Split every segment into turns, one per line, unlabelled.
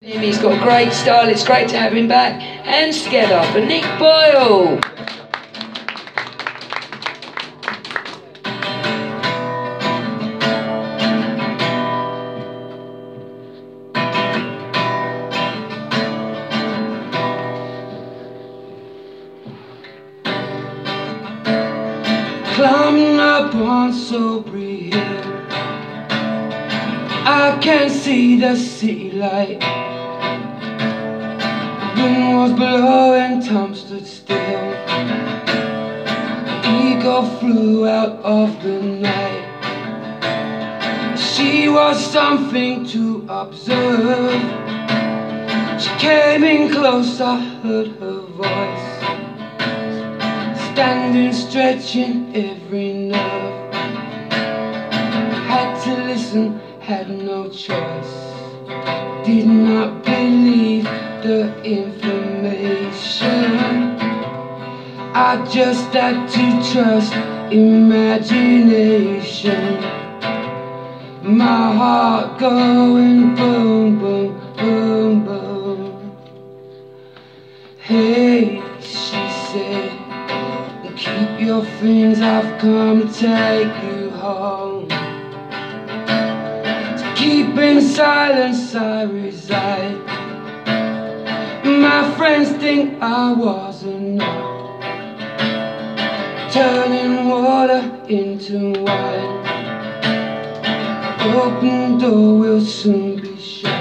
He's got great style, it's great to have him back. Hands together for Nick Boyle.
Climbing up on Sobry Hill, I can see the city light. The wind was blowing, time stood still. The eagle flew out of the night. She was something to observe. She came in close, I heard her voice, standing, stretching every nerve. Had to listen, had no choice. Did not believe the information. I just had to trust imagination. My heart going boom, boom, boom, boom. Hey, she said, keep your things, I've come to take you home. To keep in silence I reside. My friends think I was a no, turning water into wine. Open door will soon be shut.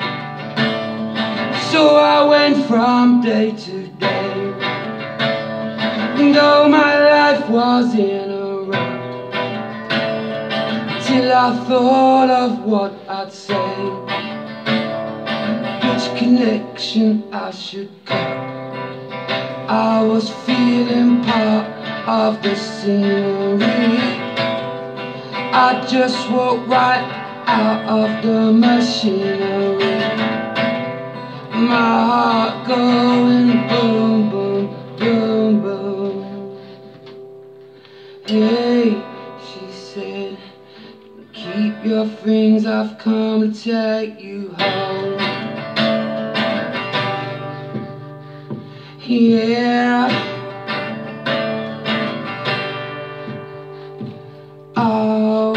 So I went from day to day, though my life was in a rut, till I thought of what I'd say, which connection I should cut. I was feeling part of the scenery. I just walked right out of the machinery. My heart going boom, boom, boom, boom. Hey, she said, keep your things, I've come to take you home. Yeah. Oh.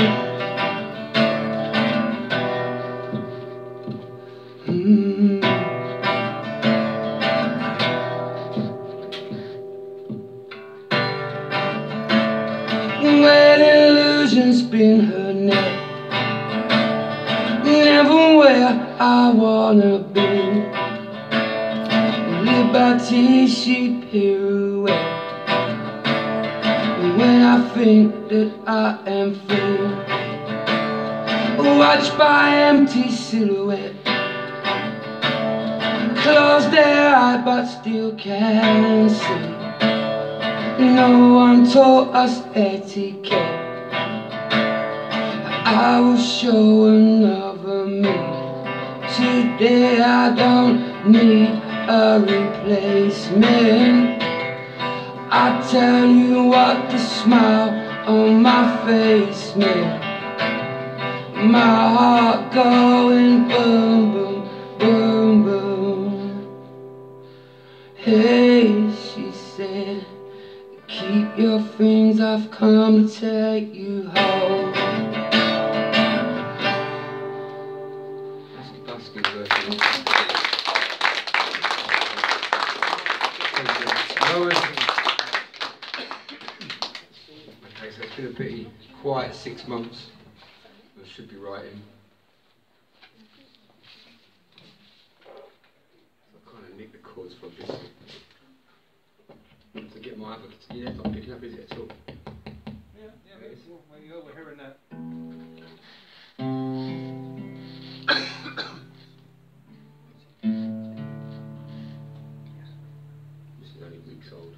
When illusion spin her net, never where I wanna be. Liberty she pirouette. When I think that I am free, watched by empty silhouette, close their eyes but still can see. No one taught us etiquette. I will show another me. Today I don't need a replacement. I tell you what the smile on my face meant. My heart going boom, boom, boom, boom. Hey, she said, keep your things, I've come to take you home. That's a good version. Okay, so it's been a pretty quiet 6 months. I should be writing. So I kind of nicked the chords from this. To get my other, yeah, it's not picking up, is it at all? Yeah, it is. Well, you we're hearing that. This is only weeks old.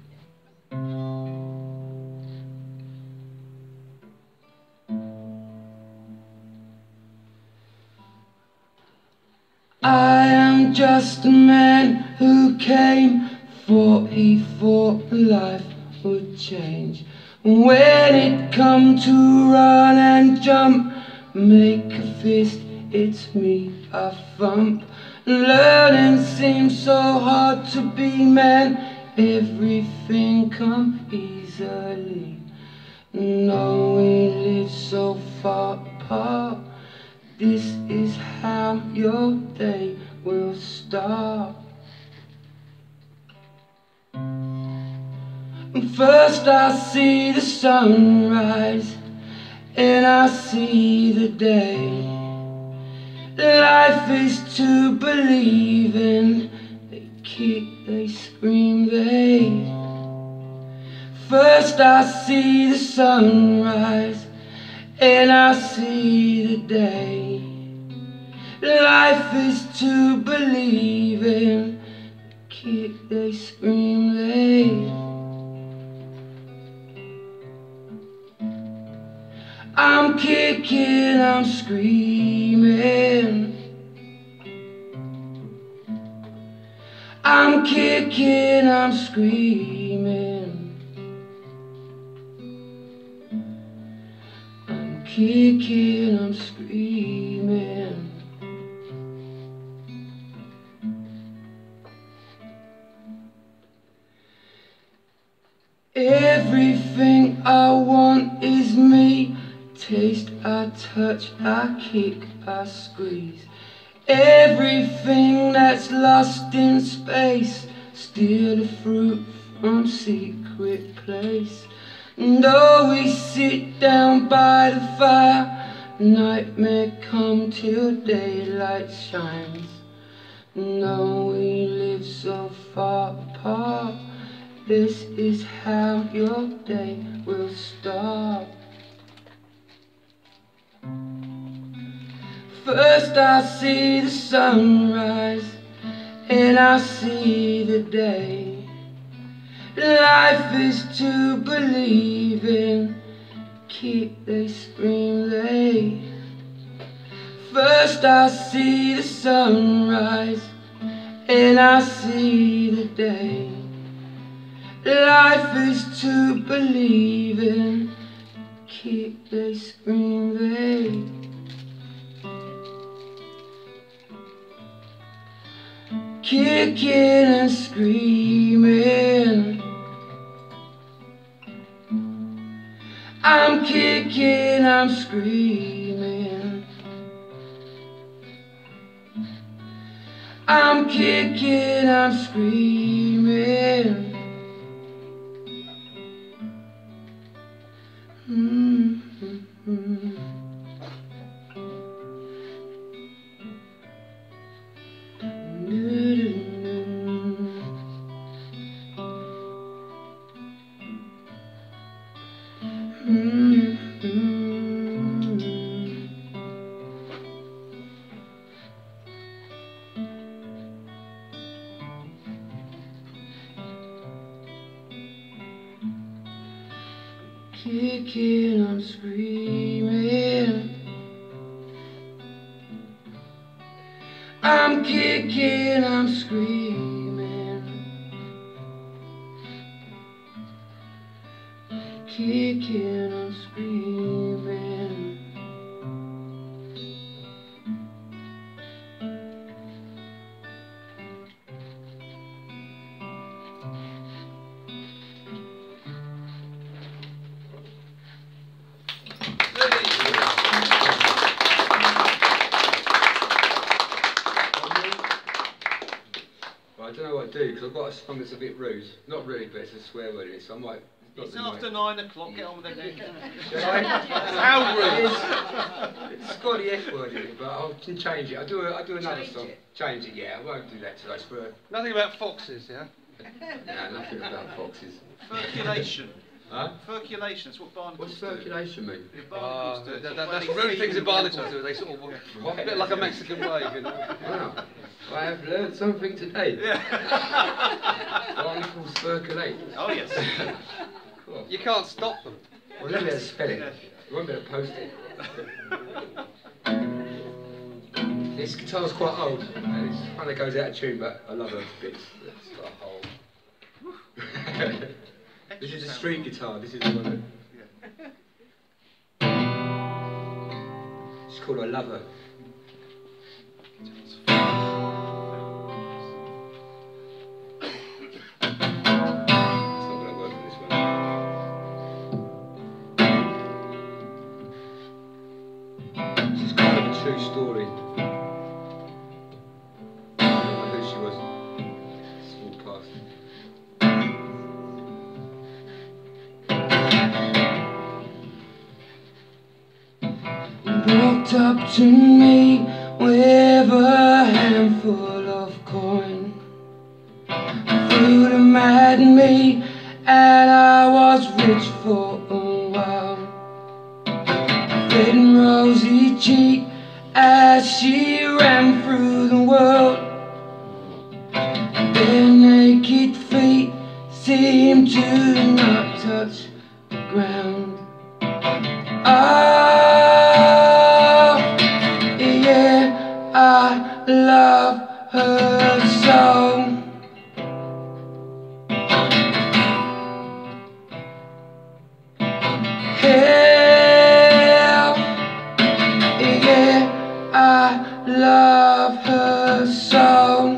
I am just a man who came, thought he thought life would change. When it come to run and jump, make a fist, it's me I thump. Learning seems so hard to be, man. Everything come easily. No, we live so far apart. This is how your day will start. First I see the sunrise, and I see the day. Life is to believe in. They kick, they scream, they. First I see the sunrise, and I see the day. Life is to believe in. They kick, they scream, they. I'm kicking, I'm screaming. I'm kicking, I'm screaming. I'm kicking, I'm screaming. Everything I want is me. Taste, I touch, I kick, I squeeze. Everything that's lost in space. Steal the fruit from secret place. And though we sit down by the fire, nightmare come till daylight shines. No, we live so far apart. This is how your day will start. First I see the sunrise, and I see the day. Life is to believe in. Kick, they scream, they. First I see the sunrise, and I see the day. Life is to believe in. Kick, they scream, they. Kicking and screaming. I'm kicking, I'm screaming. I'm kicking, I'm screaming. Kicking, I'm screaming. I'm kicking, I'm screaming. Kicking, I'm screaming.
I don't know what to do because I've got a song that's a bit rude. Not rude, but it's a swear word in it, so I might.
It's after 9 o'clock, get on with it.
How rude! It's got the F word in it, but I can change it. I'll do another song. Change it, yeah. I won't do that today.
Nothing about foxes, yeah?
No, nothing about foxes.
Circulation.
Huh?
Circulation, that's what barnacles
What's circulation mean?
do. Barnacles do.
That's rude things in barnacles do. They sort of a bit like a Mexican wave, you know.
Wow. I have learned something today.
Yeah.
Barnacles circulate.
Oh yes.
Cool.
You can't stop them.
Well, let me be able to spell it. You won't be able to post it. This guitar's quite old, and it kind of goes out of tune, but I love her bits. It's got a hole. This is a street guitar. This is the one that... It's called I Love Her. true story. I don't know who she was. Small past.
Walked up to me with a handful of coin, threw them at me, and I was rich for a while. Red and rosy cheek as she ran through the world. Their naked feet seemed to not touch the ground. Oh, yeah, I love her so. Hell, yeah, I love her so.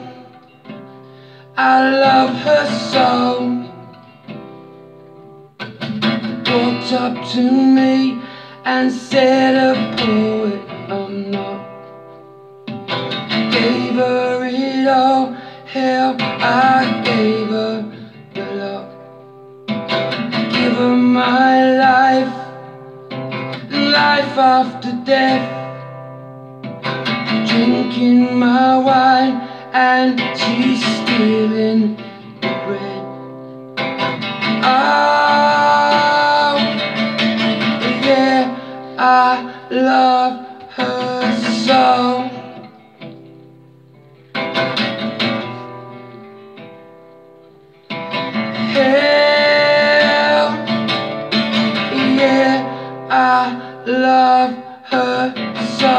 I love her so. Walked up to me and said, a poet I'm not. Gave her it all, hell, I gave her the lot. Give her my life, life after death. Drinking my wine and she's stealing the bread. Oh, yeah, I love her so. Hell, yeah, I love her so.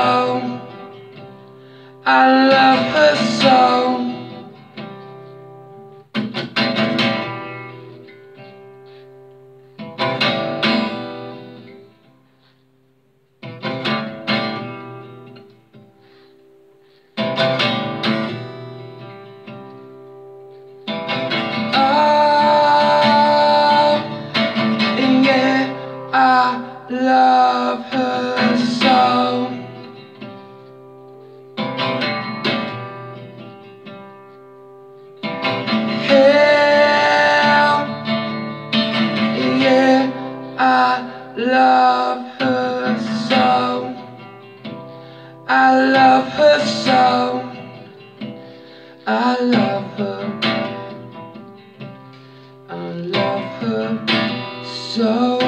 I love her so. I love her so. Hell, yeah, I love her so. I love her so. I love her. I love her so.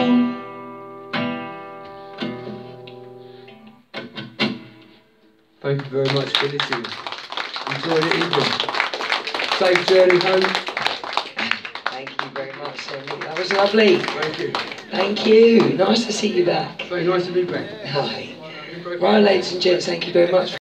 Thank you very much for listening. Enjoy the evening. Safe journey home.
Thank you very much, Nick. That was lovely.
Thank you.
Thank you. Nice to see you back.
Very nice to be back.
Hi. Right, ladies and gents, thank you very much.